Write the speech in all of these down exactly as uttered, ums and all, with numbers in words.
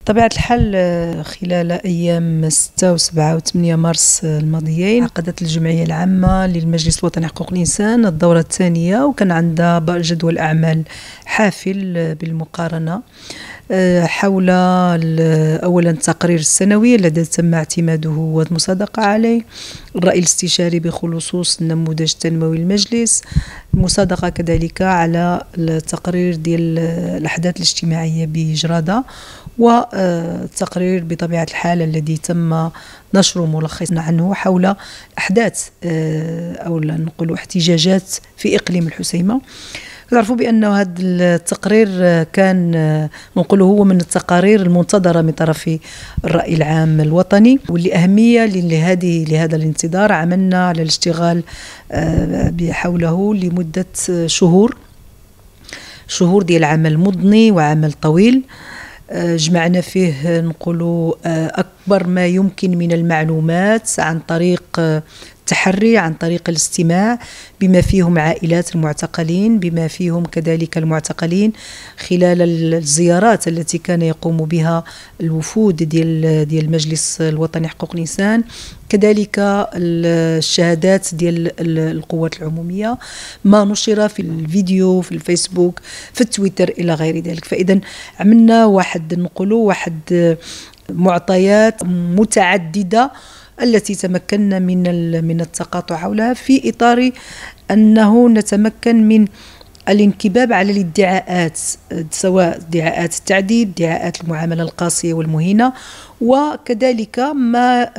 بطبيعة الحال خلال أيام ستة وسبعة وثمانية مارس الماضيين عقدت الجمعية العامة للمجلس الوطني لحقوق الإنسان الدورة الثانية، وكان عندها جدول أعمال حافل بالمقارنة حول أولا التقرير السنوي الذي تم اعتماده والمصادقة عليه، الرأي الاستشاري بخصوص النموذج التنموي للمجلس، المصادقة كذلك على التقرير ديال الأحداث الاجتماعية بجرادة، والتقرير بطبيعة الحال الذي تم نشره ملخصا عنه حول أحداث أو نقول احتجاجات في إقليم الحسيمة. تعرفوا بأن هذا التقرير كان نقول هو من التقارير المنتظرة من طرف الرأي العام الوطني، واللي أهمية لهذه لهذا الانتظار عملنا على الاشتغال حوله لمدة شهور شهور ديال عمل مضني وعمل طويل. جمعنا فيه نقولوا أكبر ما يمكن من المعلومات عن طريق التحري، عن طريق الاستماع، بما فيهم عائلات المعتقلين، بما فيهم كذلك المعتقلين خلال الزيارات التي كان يقوم بها الوفود ديال ديال المجلس الوطني لحقوق الإنسان، كذلك الشهادات ديال القوات العمومية، ما نشر في الفيديو في الفيسبوك في التويتر إلى غير ذلك. فإذا عملنا واحد نقولوا واحد معطيات متعددة التي تمكنا من من التقاطع حولها، في إطار أنه نتمكن من الانكباب على الادعاءات، سواء ادعاءات التعذيب، ادعاءات المعاملة القاسية والمهينة، وكذلك ما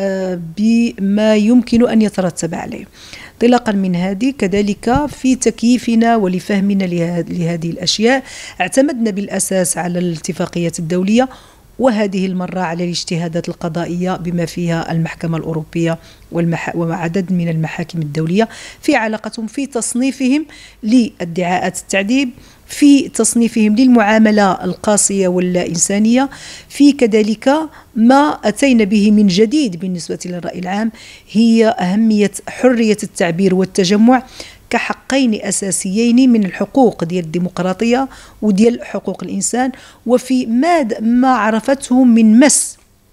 بما يمكن أن يترتب عليه. انطلاقا من هذه كذلك في تكييفنا ولفهمنا لهذه الأشياء اعتمدنا بالأساس على الاتفاقيات الدولية، وهذه المرة على الاجتهادات القضائية بما فيها المحكمة الأوروبية وعدد من المحاكم الدولية في علاقتهم في تصنيفهم لادعاءات التعذيب، في تصنيفهم للمعاملة القاسية واللا إنسانية، في كذلك ما أتينا به من جديد بالنسبة للرأي العام هي أهمية حرية التعبير والتجمع كحقين أساسيين من الحقوق ديال الديمقراطية وديال حقوق الإنسان، وفي ما ما عرفته من مس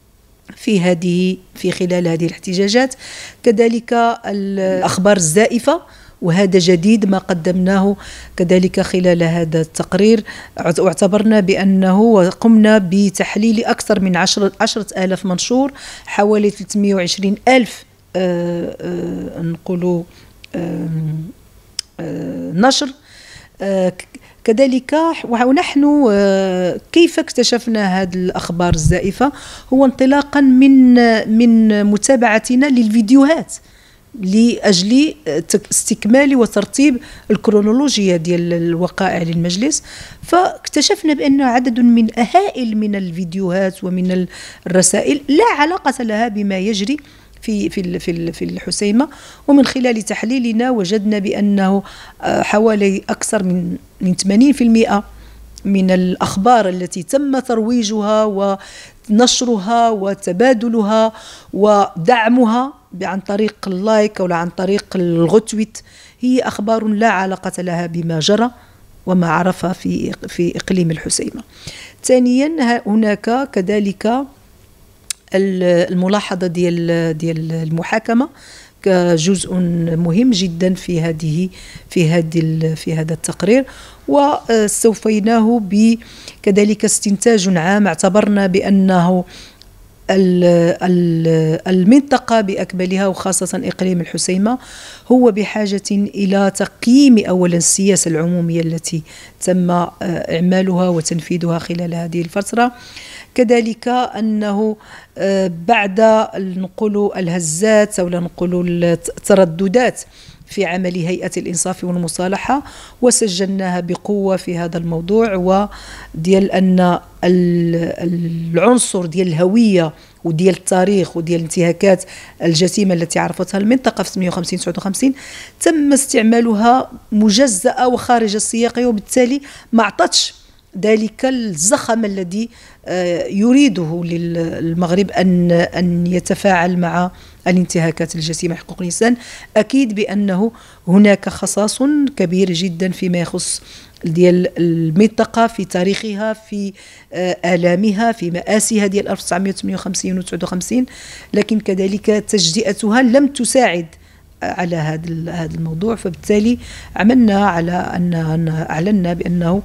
في هذه في خلال هذه الاحتجاجات. كذلك الأخبار الزائفة، وهذا جديد ما قدمناه كذلك خلال هذا التقرير، واعتبرنا بأنه قمنا بتحليل أكثر من عشرة عشرة آلاف منشور، حوالي ثلاثمئة وعشرين ألف آه آه نقولوا آه نشر. كذلك ونحن كيف اكتشفنا هذه الأخبار الزائفة؟ هو انطلاقا من من متابعتنا للفيديوهات لأجل استكمال وترتيب الكرونولوجيا ديال الوقائع للمجلس، فاكتشفنا بأن عدد من هائل من الفيديوهات ومن الرسائل لا علاقة لها بما يجري في في في في الحسيمة. ومن خلال تحليلنا وجدنا بأنه حوالي أكثر من من ثمانين بالمئة من الأخبار التي تم ترويجها ونشرها وتبادلها ودعمها عن طريق اللايك أو عن طريق الغتويت هي أخبار لا علاقة لها بما جرى وما عرف في في إقليم الحسيمة. ثانيا هناك كذلك الملاحظة ديال ديال المحاكمة كجزء مهم جدا في هذه في هذه في هذا التقرير، واستوفيناه بكذلك استنتاج عام. اعتبرنا بأنه المنطقة بأكملها وخاصة إقليم الحسيمة هو بحاجة إلى تقييم أولا السياسة العمومية التي تم إعمالها وتنفيذها خلال هذه الفترة، كذلك أنه بعد نقول الهزات أو نقول الترددات في عمل هيئة الإنصاف والمصالحة، وسجلناها بقوة في هذا الموضوع، وديال أن العنصر ديال الهوية وديال التاريخ وديال الانتهاكات الجسيمة التي عرفتها المنطقة في ثمانية وخمسين تسعة وخمسين تم استعمالها مجزأة وخارج السياق، وبالتالي ما عطتش ذلك الزخم الذي يريده للمغرب أن أن يتفاعل مع الانتهاكات الجسيمة حقوق الإنسان. أكيد بأنه هناك خصاص كبير جدا فيما يخص ديال المنطقة في تاريخها، في آلامها، في مآسيها ديال ألف وتسعمائة وثمانية وخمسين وتسعة وخمسين، لكن كذلك تجزئتها لم تساعد على هذا هذا الموضوع. فبالتالي عملنا على أن أعلنا بأنه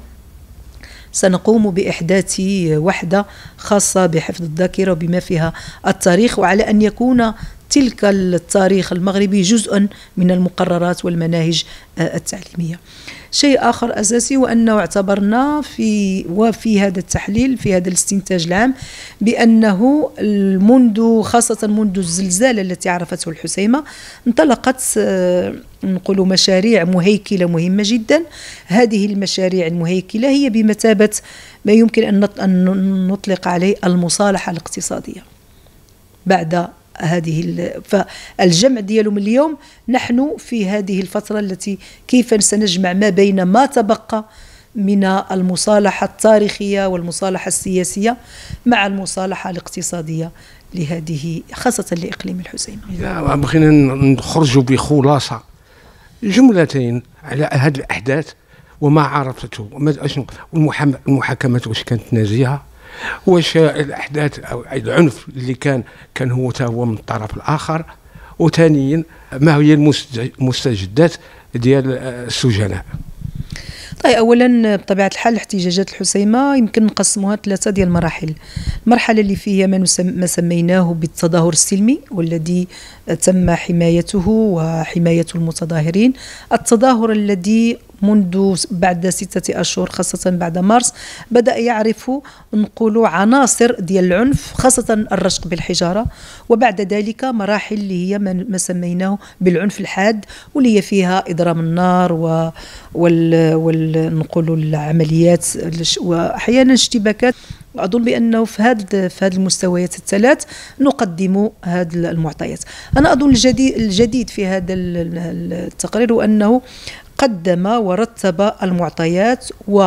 سنقوم بإحداث وحدة خاصة بحفظ الذاكرة وبما فيها التاريخ، وعلى أن يكون تلك التاريخ المغربي جزءا من المقررات والمناهج التعليمية. شيء آخر أساسي وأنه اعتبرنا في وفي هذا التحليل في هذا الاستنتاج العام بأنه منذ خاصة منذ الزلزال التي عرفته الحسيمة انطلقت نقول مشاريع مهيكلة مهمة جدا. هذه المشاريع المهيكلة هي بمثابة ما يمكن أن نطلق عليه المصالحة الاقتصادية. بعد هذه فالجمع ديالهم اليوم نحن في هذه الفترة التي كيف سنجمع ما بين ما تبقى من المصالحة التاريخية والمصالحة السياسية مع المصالحة الاقتصادية لهذه خاصة لإقليم الحسيمة. إذا بغينا نخرجوا بخلاصة جملتين على هذه الأحداث وما عرفته والمحاكمات واش كانت ناجحة، واش الأحداث أو العنف اللي كان كان هو هو من الطرف الآخر، وثانيا ما هي المستجدات ديال السجناء. طيب اولا بطبيعه الحال احتجاجات الحسيمه يمكن نقسموها ثلاثه ديال المراحل. المرحله اللي فيها ما, ما سميناه بالتظاهر السلمي والذي تم حمايته وحمايه المتظاهرين. التظاهر الذي منذ بعد ستة أشهر خاصة بعد مارس بدأ يعرف نقولوا عناصر ديال العنف، خاصة الرشق بالحجارة، وبعد ذلك مراحل اللي هي ما سميناه بالعنف الحاد واللي هي فيها إضرام النار و وال, وال... نقولوا العمليات وأحيانا اشتباكات. وأظن بأنه في هذا في هذه المستويات الثلاث نقدم هذه المعطيات. أنا أظن الجديد الجديد في هذا التقرير هو أنه قدم ورتب المعطيات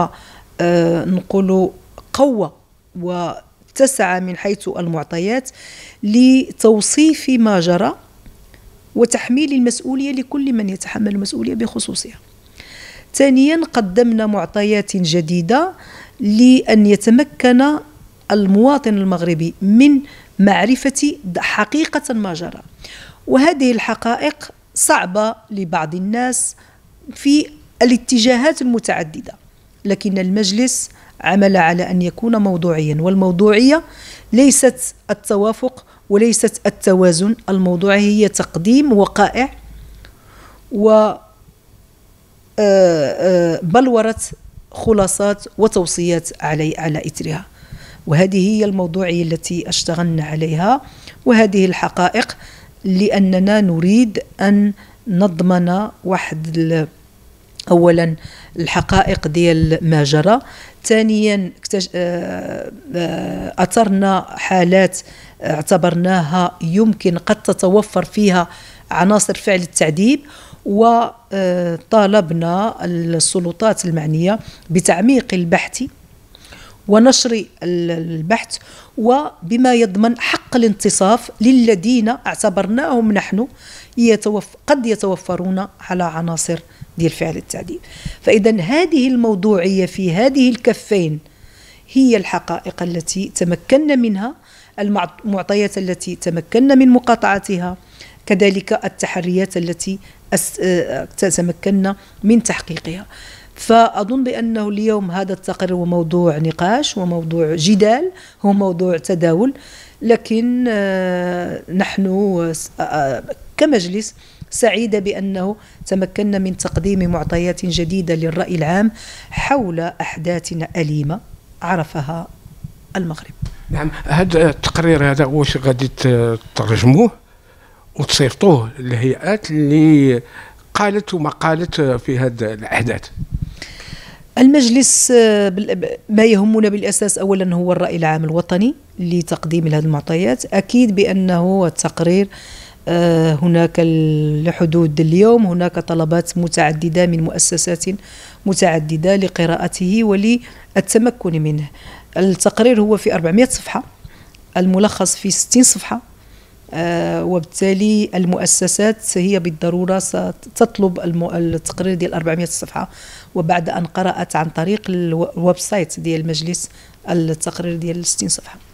ونقول قوى واتسع من حيث المعطيات لتوصيف ما جرى وتحميل المسؤولية لكل من يتحمل المسؤولية بخصوصها. ثانيا قدمنا معطيات جديدة لأن يتمكن المواطن المغربي من معرفة حقيقة ما جرى، وهذه الحقائق صعبة لبعض الناس في الاتجاهات المتعددة، لكن المجلس عمل على أن يكون موضوعيا، والموضوعية ليست التوافق وليست التوازن. الموضوعية هي تقديم وقائع وبلورة خلاصات وتوصيات علي على إثرها، وهذه هي الموضوعية التي اشتغلنا عليها وهذه الحقائق، لأننا نريد أن نضمن واحد أولا الحقائق ديال ما جرى. ثانيا أثرنا حالات اعتبرناها يمكن قد تتوفر فيها عناصر فعل التعذيب، وطالبنا السلطات المعنية بتعميق البحث ونشر البحث وبما يضمن حق الانتصاف للذين اعتبرناهم نحن يتوف قد يتوفرون على عناصر ديال فعل التعذيب. فإذا هذه الموضوعية في هذه الكفين هي الحقائق التي تمكنا منها، المعطيات التي تمكنا من مقاطعتها، كذلك التحريات التي تمكنا من تحقيقها. فأظن بأنه اليوم هذا التقرير هو موضوع نقاش وموضوع جدال، هو موضوع تداول، لكن نحن كمجلس سعيدة بأنه تمكنا من تقديم معطيات جديدة للرأي العام حول أحداث أليمة عرفها المغرب. نعم، هذا التقرير هذا واش غادي تترجموه وتصيفطوه للهيئات اللي قالت وما قالت في هذه الأحداث؟ المجلس ما يهمنا بالأساس أولا هو الرأي العام الوطني لتقديم هذه المعطيات. أكيد بأنه التقرير هناك لحدود اليوم هناك طلبات متعددة من مؤسسات متعددة لقراءته وللتمكن منه. التقرير هو في أربعمائة صفحة، الملخص في ستين صفحة، وبالتالي المؤسسات هي بالضرورة ستطلب التقرير ديال أربعمائة صفحة، وبعد أن قرأت عن طريق الويب سايت ديال المجلس التقرير ديال ستين صفحة.